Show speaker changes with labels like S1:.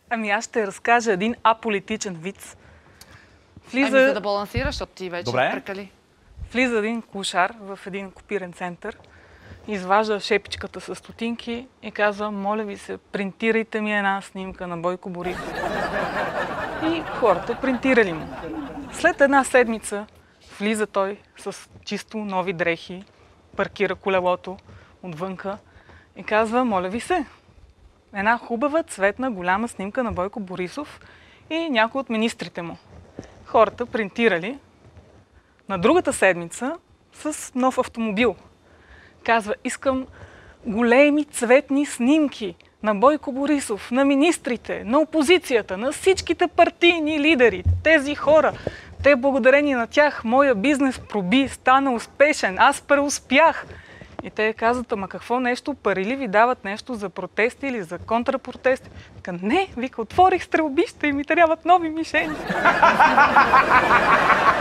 S1: Ами аз ще разкажа един аполитичен виц.
S2: Ами за да балансираш, защото ти вече прекали.
S1: Влиза един клошар в един копирен център, изважда шепичката с стотинки и казва: моля ви се, принтирайте ми една снимка на Бойко Борисов. И хората принтирали му. След една седмица влиза той с чисто нови дрехи, паркира колелото отвънка и казва: моля ви се, една хубава, цветна, голяма снимка на Бойко Борисов и някой от министрите му. Хората принтирали. На другата седмица с нов автомобил. Казва: искам големи цветни снимки на Бойко Борисов, на министрите, на опозицията, на всичките партийни лидери. Тези хора, те благодарение на тях, моя бизнес проби, стана успешен, аз преуспях. И те казват: ама какво нещо, пари ли ви дават нещо за протести или за контрапротести? Така: не, вика, отворих стрелбища и ми трябват нови мишени.